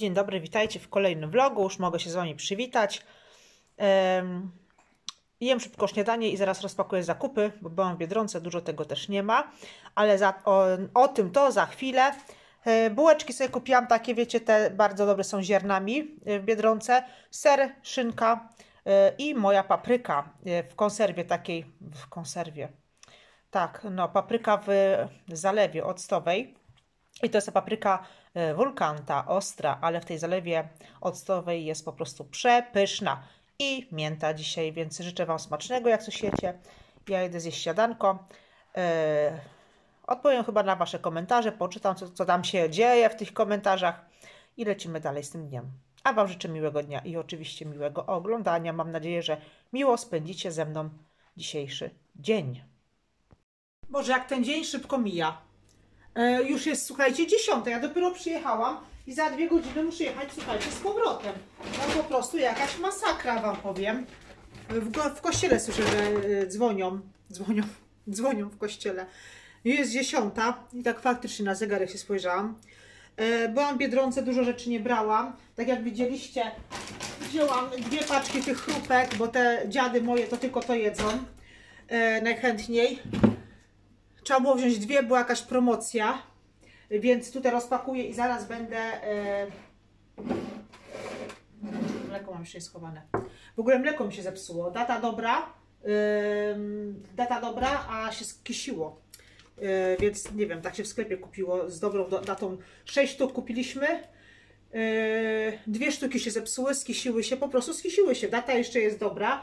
Dzień dobry, witajcie w kolejnym vlogu. Już mogę się z Wami przywitać. Jem szybko śniadanie i zaraz rozpakuję zakupy, bo byłam w Biedronce, dużo tego też nie ma. Ale o tym to za chwilę. Bułeczki sobie kupiłam takie, wiecie, te bardzo dobre są ziarnami w Biedronce. Ser, szynka i moja papryka w konserwie takiej, tak, no papryka w zalewie octowej. I to jest papryka wulkanta, ostra, ale w tej zalewie octowej jest po prostu przepyszna. I mięta dzisiaj, więc życzę Wam smacznego, jak coś jecie. Ja idę zjeść śniadanko. Odpowiem chyba na Wasze komentarze, poczytam, co tam się dzieje w tych komentarzach i lecimy dalej z tym dniem. A Wam życzę miłego dnia i oczywiście miłego oglądania. Mam nadzieję, że miło spędzicie ze mną dzisiejszy dzień. Boże, jak ten dzień szybko mija. Już jest, słuchajcie, 10. Ja dopiero przyjechałam i za 2 godziny muszę jechać, słuchajcie, z powrotem. No po prostu jakaś masakra, Wam powiem. W kościele słyszę, że dzwonią w kościele. Jest 10 i tak faktycznie na zegarek się spojrzałam. Byłam w Biedronce, dużo rzeczy nie brałam. Tak jak widzieliście, wzięłam 2 paczki tych chrupek, bo te dziady moje to tylko to jedzą najchętniej. Trzeba było wziąć 2, była jakaś promocja, więc tutaj rozpakuję i zaraz będę... Mleko mam jeszcze schowane. W ogóle mleko mi się zepsuło. Data dobra, a się skisiło. Więc nie wiem, tak się w sklepie kupiło z dobrą datą. 6 sztuk kupiliśmy. 2 sztuki się zepsuły, skisiły się, po prostu skisiły się. Data jeszcze jest dobra.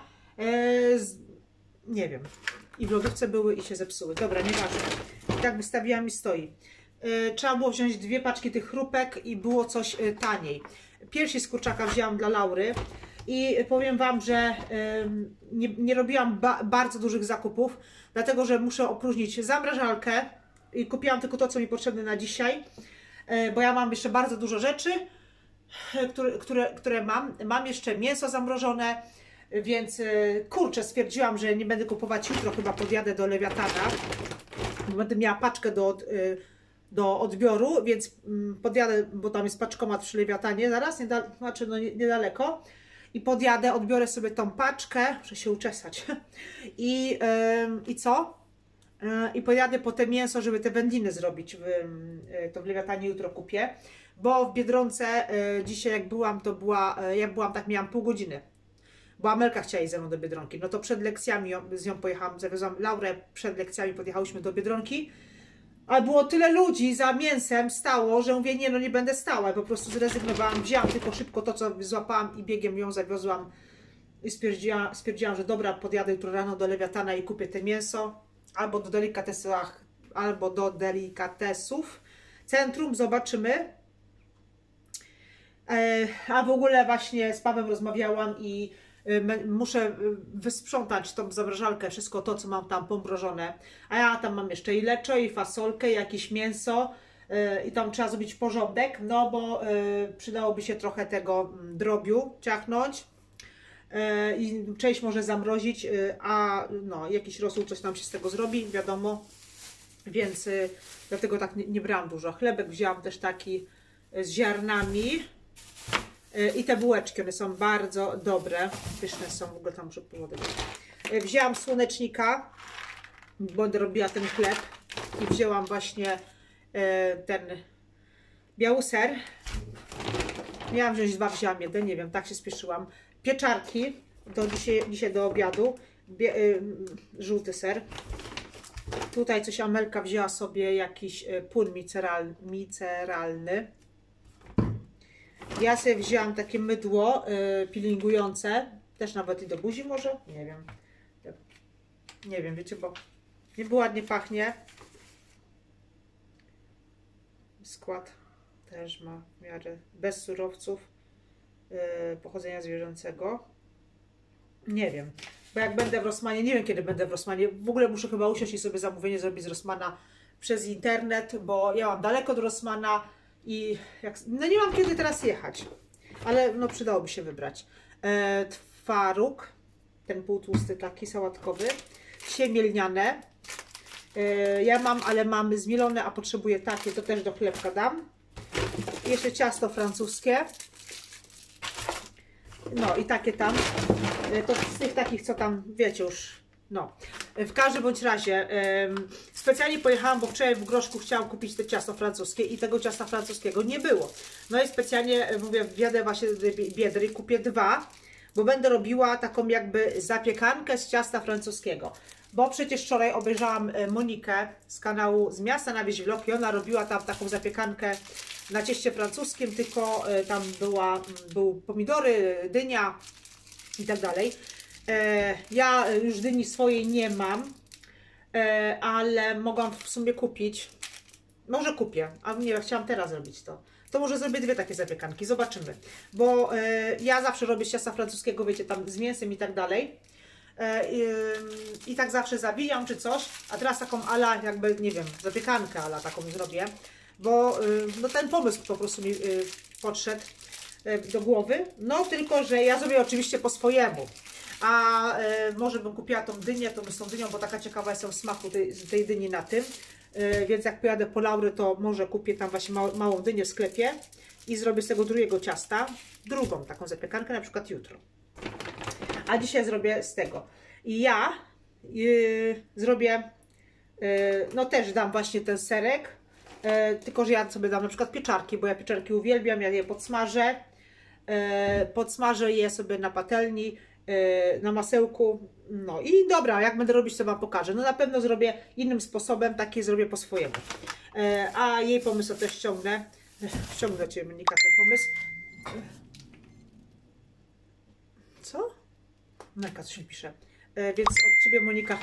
Nie wiem. I w lodówce były i się zepsuły. Dobra, nieważne. I tak wystawiłam i stoi. Trzeba było wziąć 2 paczki tych chrupek i było coś taniej. Piersi z kurczaka wzięłam dla Laury i powiem Wam, że nie robiłam bardzo dużych zakupów, dlatego że muszę opróżnić zamrażalkę i kupiłam tylko to, co mi potrzebne na dzisiaj, bo ja mam jeszcze bardzo dużo rzeczy, które mam. Mam jeszcze mięso zamrożone, więc kurczę, stwierdziłam, że nie będę kupować jutro, chyba podjadę do Lewiatana. Będę miała paczkę do odbioru, więc podjadę, bo tam jest paczkomat przy Lewiatanie zaraz, niedaleko. I podjadę, odbiorę sobie tą paczkę, muszę się uczesać. I co? I pojadę po te mięso, żeby te wędliny zrobić. To w Lewiatanie jutro kupię. Bo w Biedronce dzisiaj jak byłam, tak miałam pół godziny. Bo Amelka chciała iść ze mną do Biedronki. No to przed lekcjami z nią pojechałam, zawiozłam Laurę, przed lekcjami podjechałyśmy do Biedronki. Ale było tyle ludzi za mięsem stało, że mówię, nie będę stała. I po prostu zrezygnowałam, wzięłam tylko szybko to, co złapałam i biegiem ją zawiozłam. I stwierdziłam, że dobra, podjadę jutro rano do Lewiatana i kupię te mięso. Albo do delikatesów. Centrum, zobaczymy. A w ogóle właśnie z Pawłem rozmawiałam i muszę wysprzątać tą zamrażalkę, wszystko to, co mam tam pomrożone. A ja tam mam jeszcze i leczo, i fasolkę, i jakieś mięso. I tam trzeba zrobić porządek, no bo przydałoby się trochę tego drobiu ciachnąć. I część może zamrozić, a no, jakiś rosół, coś tam się z tego zrobi, wiadomo. Więc dlatego tak nie brałam dużo. Chlebek wzięłam też taki z ziarnami. I te bułeczki, one są bardzo dobre. Pyszne są, w ogóle tam muszę powodę. Wzięłam słonecznika, bo będę robiła ten chleb. I wzięłam właśnie ten biały ser. Miałam wziąć 2, wzięłam 1, nie wiem, tak się spieszyłam. Pieczarki, to dzisiaj do obiadu. Żółty ser. Tutaj coś Amelka wzięła sobie, jakiś płyn miceralny. Ja sobie wzięłam takie mydło peelingujące, też nawet i do buzi może, nie wiem. Nie wiem, wiecie, bo niby ładnie pachnie. Skład też ma w miarę bez surowców pochodzenia zwierzęcego. Nie wiem, bo jak będę w Rossmanie, nie wiem kiedy będę w Rossmanie, w ogóle muszę chyba usiąść i sobie zamówienie zrobić z Rossmana przez internet, bo ja mam daleko do Rossmana. I no nie mam kiedy teraz jechać, ale no przydałoby się wybrać. Twaróg, ten półtłusty taki sałatkowy, siemię lniane. Ja mam, ale mamy zmielone, a potrzebuję takie, to też do chlebka dam. Jeszcze ciasto francuskie. No i takie tam. To z tych takich, co tam, wiecie już. No. W każdym bądź razie specjalnie pojechałam, bo wczoraj w Groszku chciałam kupić te ciasto francuskie i tego ciasta francuskiego nie było. No i specjalnie mówię, wjadę właśnie do Biedry, kupię 2, bo będę robiła taką jakby zapiekankę z ciasta francuskiego. Bo przecież wczoraj obejrzałam Monikę z kanału Z Miasta na Wieś Vlog i ona robiła tam taką zapiekankę na cieście francuskim, tylko tam były pomidory, dynia i tak dalej. Ja już dyni swojej nie mam, ale mogłam w sumie kupić. Może kupię, a nie, chciałam teraz zrobić to. To może zrobię 2 takie zapiekanki, zobaczymy. Bo ja zawsze robię z ciasta francuskiego, wiecie, tam z mięsem i tak dalej. I tak zawsze zawijam czy coś, a teraz taką ala, jakby, nie wiem, zapiekankę ala taką zrobię. Bo no, ten pomysł po prostu mi podszedł do głowy. No tylko, że ja zrobię oczywiście po swojemu. A może bym kupiła tą dynię, z tą dynią, bo taka ciekawa jestem smaku tej dyni na tym. Więc jak pojadę po Laury, to może kupię tam właśnie małą dynię w sklepie i zrobię z tego drugiego ciasta drugą taką zapiekankę, na przykład jutro. A dzisiaj zrobię z tego. I ja zrobię, no też dam właśnie ten serek, tylko że ja sobie dam na przykład pieczarki, bo ja pieczarki uwielbiam, ja je podsmażę. Podsmażę je sobie na patelni, na masełku. No i dobra, jak będę robić, to Wam pokażę. No na pewno zrobię innym sposobem, taki zrobię po swojemu. A jej pomysł też ściągnę. Ściągnę Cię, Monika, ten pomysł. Co? Monika coś mi pisze. Więc od Ciebie, Monika,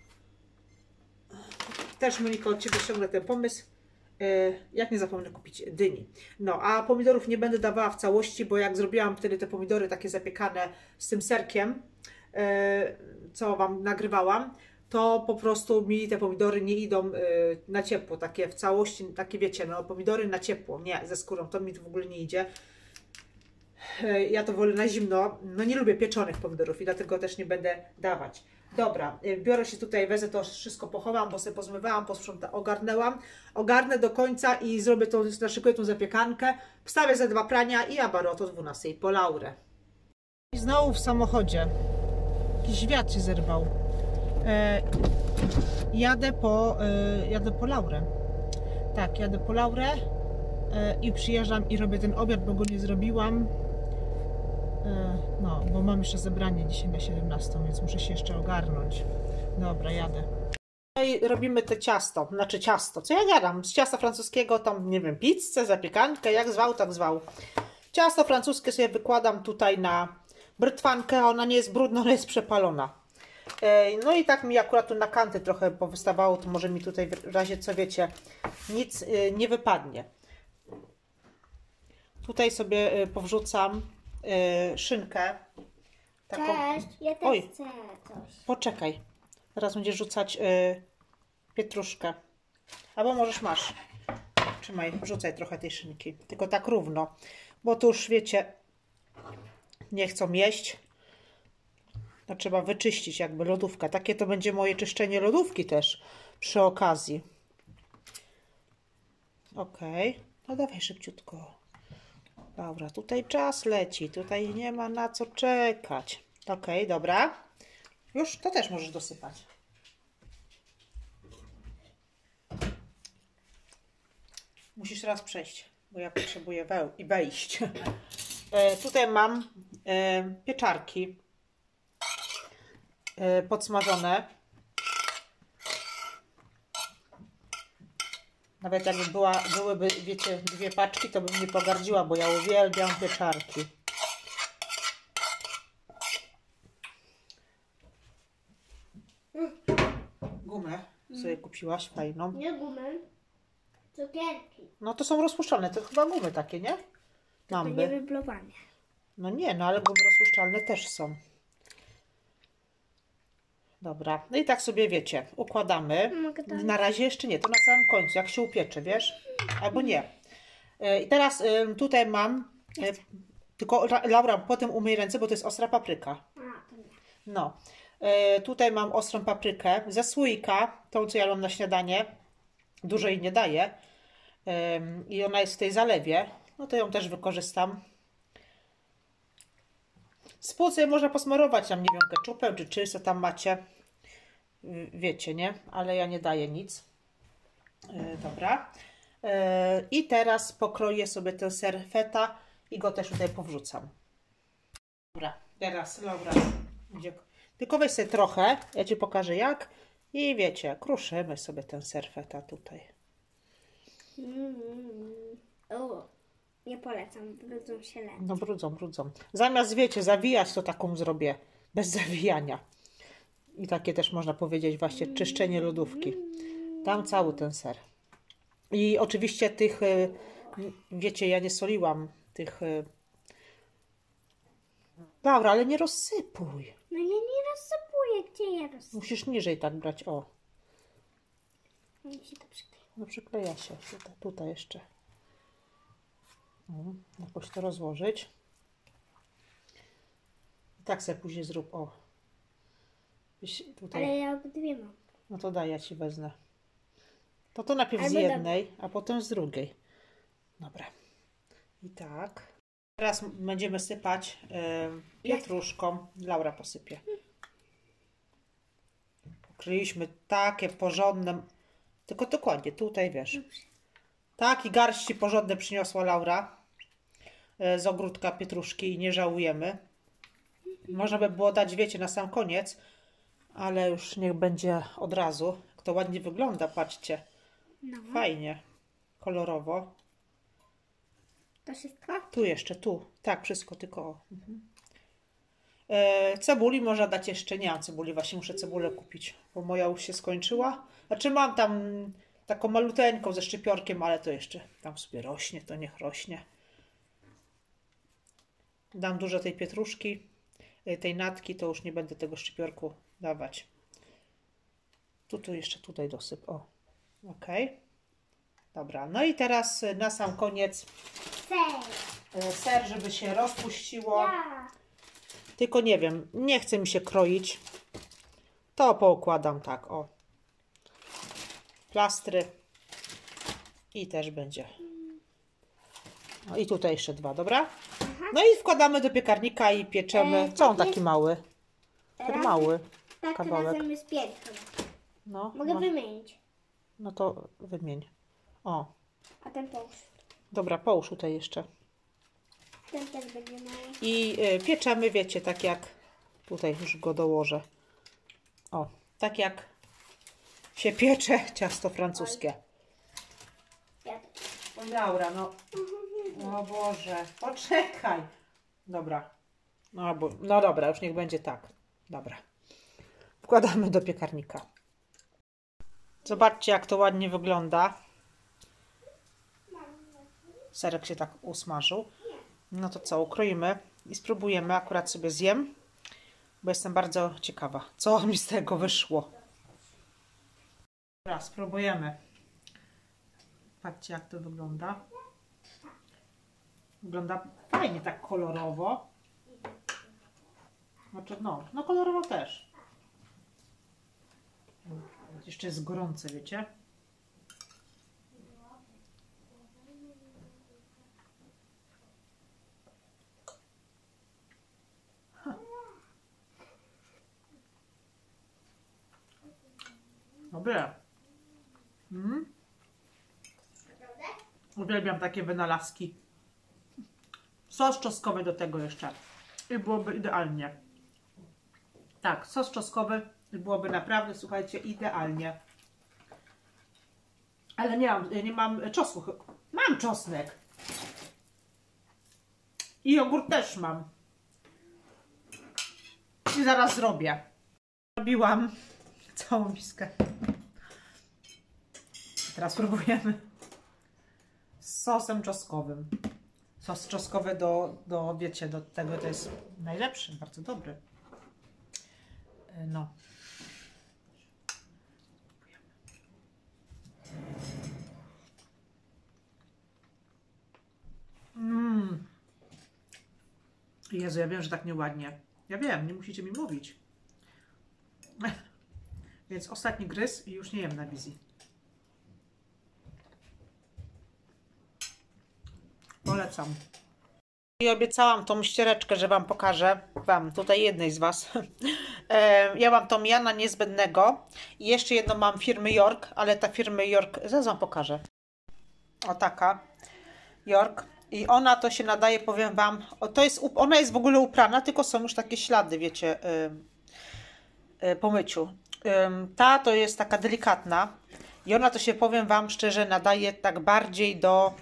też Monika, od Ciebie ściągnę ten pomysł. Jak nie zapomnę kupić dyni. No, a pomidorów nie będę dawała w całości, bo jak zrobiłam wtedy te pomidory takie zapiekane z tym serkiem, co Wam nagrywałam, to po prostu mi te pomidory nie idą na ciepło, takie w całości, takie wiecie, no pomidory na ciepło, nie, ze skórą, to mi to w ogóle nie idzie. Ja to wolę na zimno, no nie lubię pieczonych pomidorów i dlatego też nie będę dawać. Dobra, biorę się tutaj, wezmę to wszystko, pochowam, bo sobie pozmywałam, ogarnęłam. Ogarnę do końca i zrobię tą, naszykuję tą zapiekankę. Wstawię ze 2 prania i abarot o 12 po Laurę. I znowu w samochodzie. Jakiś wiatr się zerwał. Jadę po Laurę. Tak, jadę po Laurę i przyjeżdżam i robię ten obiad, bo go nie zrobiłam. No, bo mam jeszcze zebranie dzisiaj na 17, więc muszę się jeszcze ogarnąć. Dobra, jadę. No i robimy te ciasto, znaczy ciasto, co ja gadam, z ciasta francuskiego, tam nie wiem, pizzę, zapiekankę, jak zwał, tak zwał. Ciasto francuskie sobie wykładam tutaj na brytwankę, ona nie jest brudna, ona jest przepalona. No i tak mi akurat tu na kanty trochę powystawało, to może mi tutaj w razie co wiecie, nic nie wypadnie. Tutaj sobie powrzucam szynkę. Taką... Cześć, ja też chcę coś. Poczekaj. Teraz będziesz rzucać pietruszkę. Albo możesz, masz. Trzymaj, rzucaj trochę tej szynki. Tylko tak równo. Bo tu już wiecie, nie chcą jeść. No trzeba wyczyścić jakby lodówkę. Takie to będzie moje czyszczenie lodówki też przy okazji. Okej. No dawaj szybciutko. Dobra, tutaj czas leci, tutaj nie ma na co czekać. Okej, dobra. Już to też możesz dosypać. Musisz raz przejść, bo ja potrzebuję wejść. Tutaj mam pieczarki podsmażone. Nawet jakby byłyby, wiecie, 2 paczki, to bym nie pogardziła, bo ja uwielbiam pieczarki. Gumę sobie kupiłaś fajną. Nie gumy, cukierki. No to są rozpuszczalne, to chyba gumy takie, nie? To nie wyblowanie. No nie, no ale gumy rozpuszczalne też są. Dobra, no i tak sobie wiecie, układamy. Na razie jeszcze nie, to na samym końcu, jak się upiecze, wiesz? Albo nie. I teraz tutaj mam, tylko Laura, potem umyj ręce, bo to jest ostra papryka. No, tutaj mam ostrą paprykę ze słoika, tą co ja mam na śniadanie. Dużo jej nie daję. I ona jest w tej zalewie. no to ją też wykorzystam. Spód sobie można posmarować tam, nie wiem, keczupem czy co tam macie. Wiecie, nie? Ale ja nie daję nic. Dobra. I teraz pokroję sobie ten ser feta i go też tutaj powrzucam. Dobra, teraz Laura będzie... Tylko weź sobie trochę, ja Ci pokażę jak. I wiecie, kruszymy sobie ten ser feta tutaj. O, nie polecam, brudzą się lepiej. No brudzą. Zamiast, wiecie, zawijać, to taką zrobię. Bez zawijania. I takie też można powiedzieć właśnie czyszczenie lodówki. Dam cały ten ser. I oczywiście tych, wiecie, ja nie soliłam tych... Dobra, ale nie rozsypuj. No ja nie rozsypuję, gdzie ja rozsypuję? Musisz niżej tak brać, o. Mi się to przykleja. No przykleja się tutaj jeszcze. Jakoś to rozłożyć. I tak sobie później zrób, o. Tutaj. Ale ja obydwie mam. No to daj, ja Ci wezmę. To najpierw z Albo jednej, a potem z drugiej. Dobra. I tak. Teraz będziemy sypać pietruszką. Laura posypie. Pokryliśmy takie porządne. Tylko dokładnie, tutaj wiesz. Tak, i garści porządne przyniosła Laura z ogródka pietruszki i nie żałujemy. Można by było dać, wiecie, na sam koniec, ale już niech będzie od razu. Jak to ładnie wygląda, patrzcie. No. Fajnie, kolorowo. To wszystko? Tu jeszcze, tu. Tak, wszystko, tylko o. Cebuli można dać jeszcze. Nie mam cebuli, właśnie muszę cebulę kupić, bo moja już się skończyła. Znaczy mam tam taką maluteńką ze szczypiorkiem, ale to jeszcze tam sobie rośnie, to niech rośnie. Dam dużo tej pietruszki, tej natki, to już nie będę tego szczypiorku dawać. Tu jeszcze tutaj dosyp. O, ok. Dobra, no i teraz na sam koniec ser, żeby się rozpuściło. Ja. Tylko nie wiem, nie chce mi się kroić. To poukładam tak, o. Plastry. I też będzie. No i tutaj jeszcze dwa, dobra? No i wkładamy do piekarnika i pieczemy. Co on taki mały? Ten mały Tak kawałek. razem jest 5 chyba. No, Mogę wymienić. no to wymień. O, A ten połóż. dobra, połóż tutaj jeszcze. Ten też będzie mały. I pieczemy, wiecie, tak jak tutaj już go dołożę. O, tak jak się piecze ciasto francuskie. Ja Oj, Laura, no. O Boże, poczekaj. Dobra. No dobra, już niech będzie tak. Dobra. Wkładamy do piekarnika. Zobaczcie, jak to ładnie wygląda. Serek się tak usmażył. No to co, ukroimy i spróbujemy. Akurat sobie zjem, bo jestem bardzo ciekawa, co mi z tego wyszło. Dobra, spróbujemy. Patrzcie, jak to wygląda. Wygląda fajnie, tak kolorowo. Znaczy, no kolorowo też. Jeszcze jest gorące, wiecie? Dobre. Uwielbiam takie wynalazki. Sos czosnkowy do tego jeszcze. I byłoby idealnie. Tak, sos czosnkowy byłoby naprawdę, słuchajcie, idealnie. Ale nie mam czosnku. Mam czosnek. I jogurt też mam. I zaraz zrobię. Zrobiłam całą miskę. Teraz próbujemy z sosem czosnkowym. Sos czosnkowy wiecie, do tego to jest najlepszy, bardzo dobry. No. Jezu, ja wiem, że tak nieładnie. Ja wiem, nie musicie mi mówić. Więc ostatni gryz i już nie jem na wizji. polecam. I obiecałam tą ściereczkę, że Wam pokażę. Wam, tutaj jednej z Was. Ja mam tą Jana Niezbędnego. I jeszcze jedną mam firmy York, ale ta firmy York, zaraz Wam pokażę. O taka. York. I ona to się nadaje, powiem Wam, ona jest w ogóle uprana, tylko są już takie ślady, wiecie, po myciu. Ta to jest taka delikatna i ona to się, powiem Wam szczerze, nadaje tak bardziej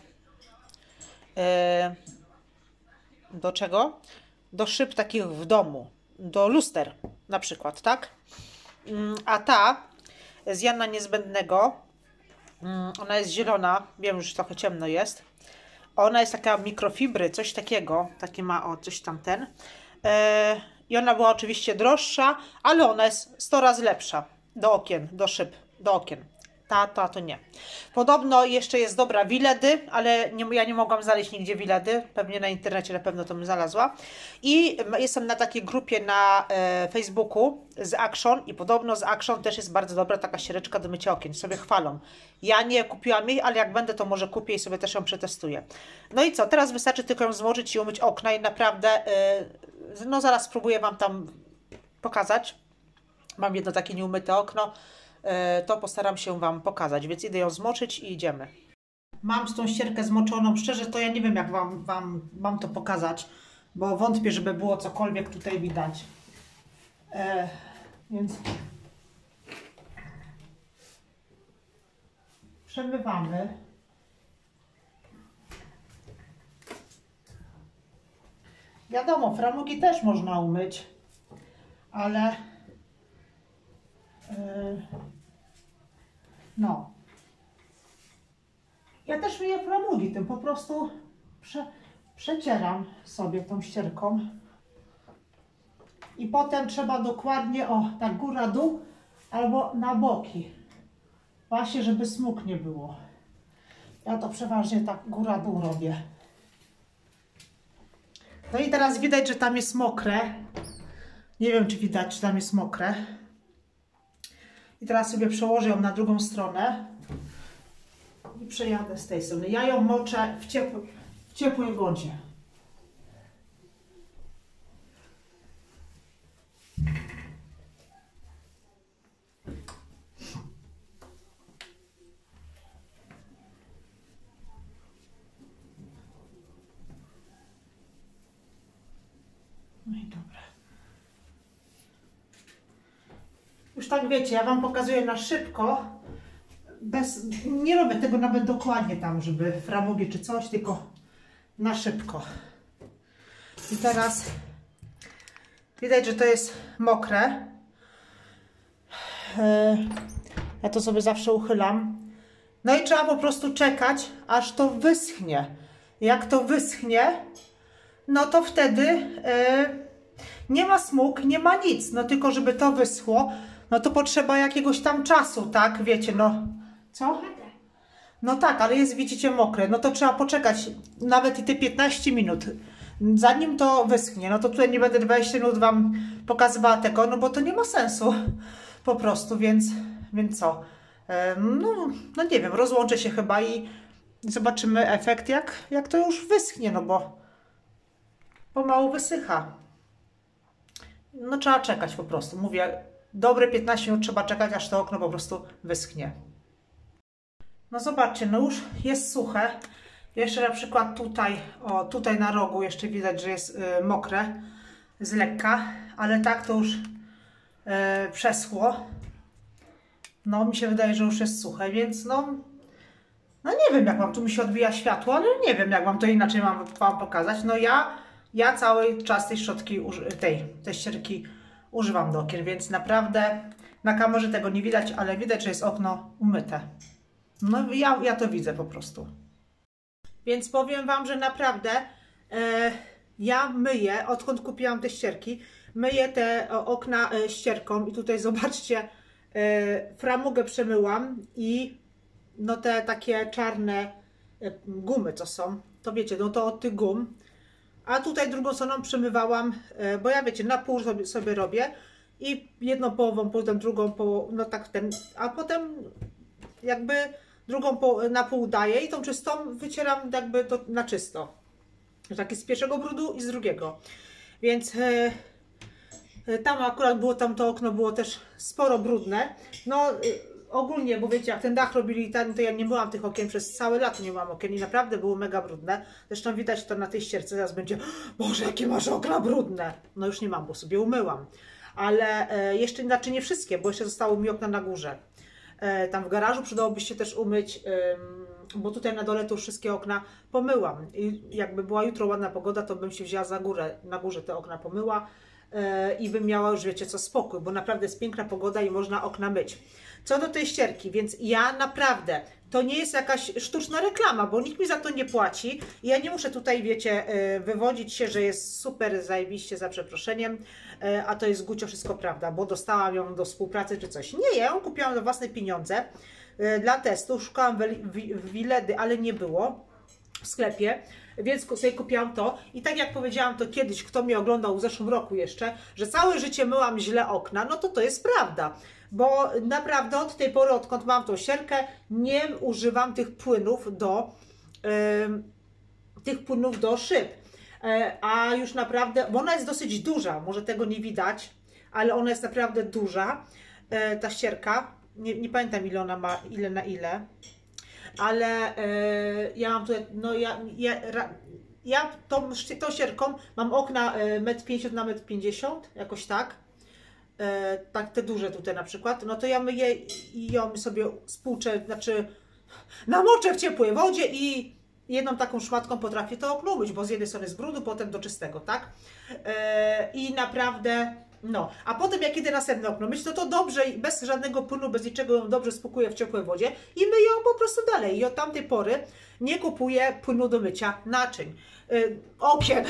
do czego? Do szyb takich w domu, do luster na przykład, tak? A ta z Jana Niezbędnego, ona jest zielona, wiem, już trochę ciemno jest. Ona jest taka mikrofibry, coś takiego, taki ma, o, coś tam ten. I ona była oczywiście droższa, ale ona jest 100 razy lepsza do okien, do szyb, do okien. Ta to nie. Podobno jeszcze jest dobra Wiledy, ale ja nie mogłam znaleźć nigdzie Wiledy. Pewnie na internecie na pewno to bym znalazła. I jestem na takiej grupie na Facebooku z Action i podobno z Action też jest bardzo dobra taka ściereczka do mycia okien. Sobie chwalą. Ja nie kupiłam jej, ale jak będę, to może kupię i sobie też ją przetestuję. No i co? Teraz wystarczy tylko ją złożyć i umyć okna i naprawdę no zaraz spróbuję Wam tam pokazać. Mam jedno takie nieumyte okno. To postaram się Wam pokazać, więc idę ją zmoczyć i idziemy. Mam tą ścierkę zmoczoną, szczerze to ja nie wiem, jak Wam to pokazać, bo wątpię, żeby było cokolwiek tutaj widać. Więc przemywamy. Wiadomo, framugi też można umyć, ale no. Ja też myję framugi, tym po prostu przecieram sobie tą ścierką. I potem trzeba dokładnie, o, tak góra-dół albo na boki. Właśnie, żeby smug nie było. Ja to przeważnie tak góra-dół robię. No i teraz widać, że tam jest mokre. Nie wiem, czy widać, czy tam jest mokre. I teraz sobie przełożę ją na drugą stronę i przejadę z tej strony. Ja ją moczę w ciepłej wodzie. No i dobra. Już tak wiecie, ja Wam pokazuję na szybko. Nie robię tego nawet dokładnie tam, żeby framugi czy coś, tylko na szybko. I teraz widać, że to jest mokre. Ja to sobie zawsze uchylam. No i trzeba po prostu czekać, aż to wyschnie. Jak to wyschnie, no to wtedy nie ma smug, nie ma nic. No tylko żeby to wyschło, no to potrzeba jakiegoś tam czasu, tak? Wiecie, no. Co? No tak, ale jest, widzicie, mokre. No to trzeba poczekać nawet i te 15 minut, zanim to wyschnie. No to tutaj nie będę 20 minut Wam pokazywała tego, no bo to nie ma sensu po prostu, więc co? No nie wiem, rozłączę się chyba i zobaczymy efekt, jak to już wyschnie, no bo pomału wysycha. No trzeba czekać po prostu. Mówię, dobre 15 minut trzeba czekać, aż to okno po prostu wyschnie. No zobaczcie, no już jest suche. Jeszcze na przykład tutaj, o tutaj na rogu jeszcze widać, że jest mokre z lekka, ale tak to już przeschło. No mi się wydaje, że już jest suche, więc no nie wiem, jak Wam tu mi się odbija światło, ale nie wiem, jak Wam to inaczej Wam pokazać. No ja cały czas tej szczotki, tej ścierki używam do okien, więc naprawdę na kamerze tego nie widać, ale widać, że jest okno umyte. No ja to widzę po prostu. Więc powiem Wam, że naprawdę ja myję, odkąd kupiłam te ścierki, myję te okna ścierką i tutaj zobaczcie, framugę przemyłam i no te takie czarne gumy co są, to wiecie, no to od tych gum. A tutaj drugą stroną przemywałam, bo ja wiecie, na pół sobie robię i jedną połową, potem drugą połową, no tak a potem jakby drugą na pół daję i tą czystą wycieram jakby to na czysto. Taki z pierwszego brudu i z drugiego. Więc tam akurat było, tam to okno było też sporo brudne. No ogólnie, bo wiecie, jak ten dach robili tam, to ja nie myłam tych okien, przez całe lato nie myłam okien i naprawdę było mega brudne. Zresztą widać to na tej ścierce, zaraz będzie, Boże, jakie masz okna brudne. No już nie mam, bo sobie umyłam. Ale jeszcze, znaczy nie wszystkie, bo jeszcze zostały mi okna na górze. Tam w garażu przydałoby się też umyć, bo tutaj na dole to już wszystkie okna pomyłam. I jakby była jutro ładna pogoda, to bym się wzięła za górę, na górze te okna pomyła i bym miała już, wiecie co, spokój, bo naprawdę jest piękna pogoda i można okna myć. Co do tej ścierki, więc ja naprawdę, to nie jest jakaś sztuczna reklama, bo nikt mi za to nie płaci i ja nie muszę tutaj, wiecie, wywodzić się, że jest super zajebiście, za przeproszeniem, a to jest gucio wszystko prawda, bo dostałam ją do współpracy czy coś. Nie, ja ją kupiłam za własne pieniądze dla testu, szukałam w Wiledy, ale nie było w sklepie, więc sobie kupiłam to i tak jak powiedziałam to kiedyś, kto mnie oglądał w zeszłym roku jeszcze, że całe życie myłam źle okna, no to jest prawda, bo naprawdę od tej pory, odkąd mam tą ścierkę, nie używam tych płynów do szyb, a już naprawdę, bo ona jest dosyć duża, może tego nie widać, ale ona jest naprawdę duża, ta ścierka, nie pamiętam ile ona ma, ile na ile, ale ja mam tutaj, no ja tą ścierką mam okna 1,50 na 1,50 m, jakoś tak, tak te duże tutaj na przykład, no to ja myję i ją sobie spłuczę, znaczy namoczę w ciepłej wodzie i jedną taką szmatką potrafię to okno umyć, bo z jednej strony z brudu, potem do czystego, tak? I naprawdę, no, a potem jak idę następne okno myć, no to dobrze, bez żadnego płynu, bez niczego ją dobrze spłukuję w ciepłej wodzie i myję ją po prostu dalej. I od tamtej pory nie kupuję płynu do mycia naczyń, okien.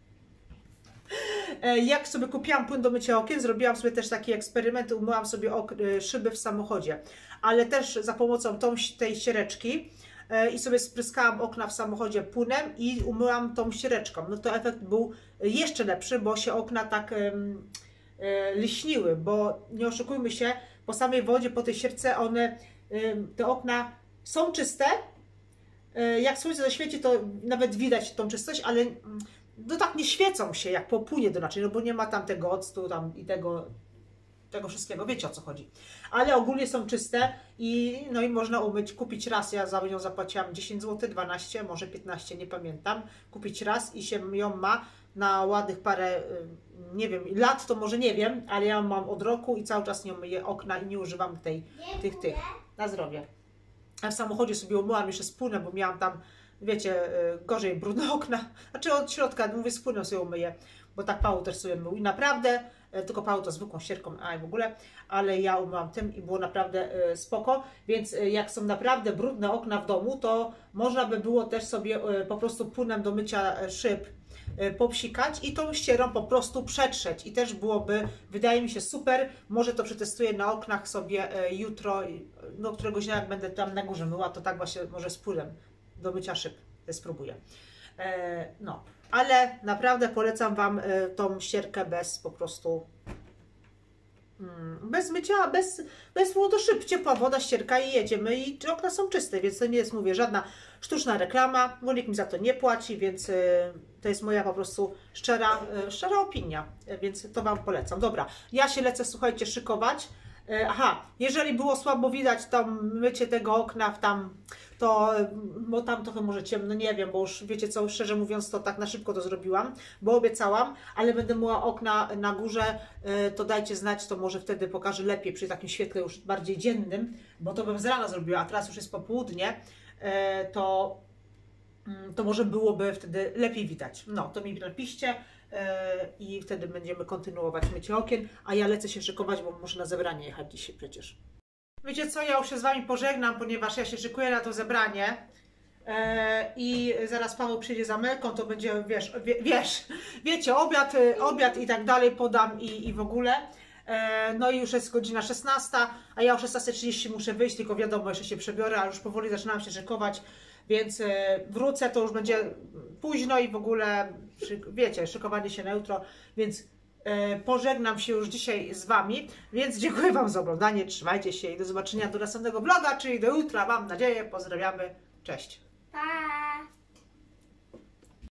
Jak sobie kupiłam płyn do mycia okien, zrobiłam sobie też taki eksperyment, umyłam sobie szyby w samochodzie, ale też za pomocą tej ściereczki i sobie spryskałam okna w samochodzie płynem i umyłam tą ściereczką. No to efekt był jeszcze lepszy, bo się okna tak lśniły, bo nie oszukujmy się, po samej wodzie, po tej ścierce te okna są czyste, jak słońce zaświeci, to nawet widać tą czystość, ale no tak nie świecą się, jak popłynie do naczyń, no bo nie ma tam tego octu tam i tego wszystkiego, wiecie o co chodzi. Ale ogólnie są czyste i no i można umyć, kupić raz, ja za nią zapłaciłam 10 zł, 12, może 15, nie pamiętam, kupić raz i się ją ma na ładnych parę, nie wiem, lat to może nie wiem, ale ja mam od roku i cały czas nie myję okna i nie używam tych, na zdrowie. A w samochodzie sobie umyłam jeszcze z płynem, bo miałam tam, wiecie, gorzej brudne okna, znaczy od środka, mówię, z płynem sobie umyję, bo tak Paweł też sobie mył i naprawdę, tylko Paweł to zwykłą ścierką, a i w ogóle, ale ja umyłam tym i było naprawdę spoko, więc jak są naprawdę brudne okna w domu, to można by było też sobie po prostu płynem do mycia szyb popsikać i tą ścierą po prostu przetrzeć i też byłoby, wydaje mi się, super. Może to przetestuję na oknach sobie jutro, no któregoś dnia jak będę tam na górze myła, to tak właśnie może z płynem do mycia szyb spróbuję. No, ale naprawdę polecam Wam tą ścierkę bez po prostu bez mycia, bez do szyb, ciepła woda, ścierka i jedziemy i okna są czyste, więc to nie jest, mówię, żadna sztuczna reklama, bo nikt mi za to nie płaci, więc to jest moja po prostu szczera opinia, więc to Wam polecam. Dobra, ja się lecę, słuchajcie, szykować. Aha, jeżeli było słabo widać tam mycie tego okna bo tam trochę może ciemno, nie wiem, bo już wiecie co, szczerze mówiąc to tak na szybko to zrobiłam, bo obiecałam, ale będę myła okna na górze, to dajcie znać, to może wtedy pokażę lepiej przy takim świetle już bardziej dziennym, bo to bym z rana zrobiła, a teraz już jest popołudnie, to może byłoby wtedy lepiej widać. No, to mi napiszcie i wtedy będziemy kontynuować mycie okien, a ja lecę się szykować, bo muszę na zebranie jechać dzisiaj przecież. Wiecie co, ja już się z Wami pożegnam, ponieważ ja się szykuję na to zebranie i zaraz Paweł przyjdzie za Melką, to będzie, wiecie, obiad i tak dalej podam i w ogóle. No i już jest godzina 16, a ja o 16:30 muszę wyjść, tylko wiadomo, jeszcze się przebiorę, a już powoli zaczynam się szykować, więc wrócę, to już będzie późno i w ogóle, wiecie, szykowanie się na jutro, więc pożegnam się już dzisiaj z Wami, więc dziękuję Wam za oglądanie, trzymajcie się i do zobaczenia do następnego vloga, czyli do jutra, mam nadzieję, pozdrawiamy, cześć! Pa!